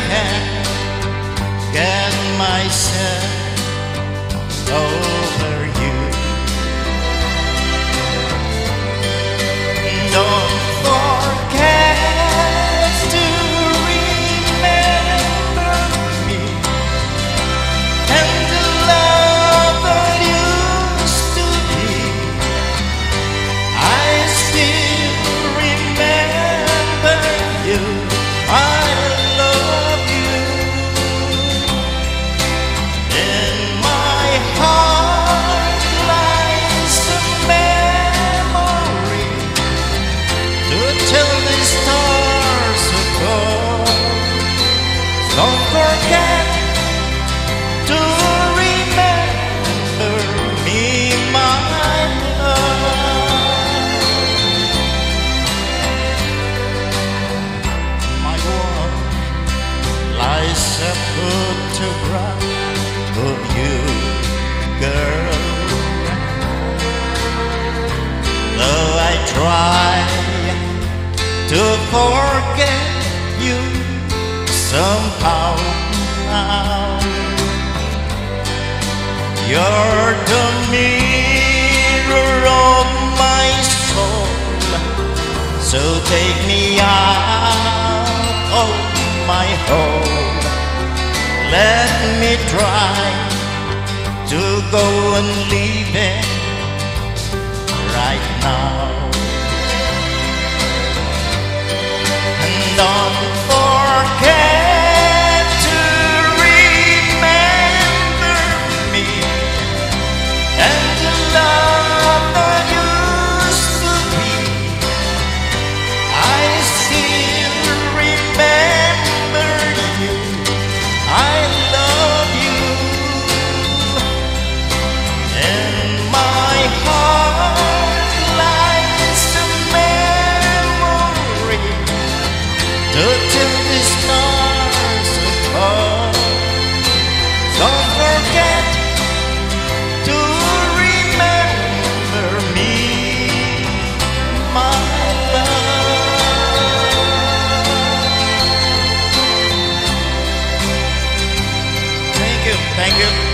can get myself over you. Don't forget to remember me and the love that used to be. I still remember you. I love you. In my heart lies a memory to tell the stars above. Don't forget to remember me, my love. My world lies a photograph of you, girl. Though I try to forget you somehow now, you're the mirror of my soul. So take me out of my home. Let me try to go and leave it right now. And don't forget to remember me and the love that used to be. I still remember you. I love you. In my heart lies a memory to tell the stars above. Don't forget to remember me, my love. Thank you, thank you.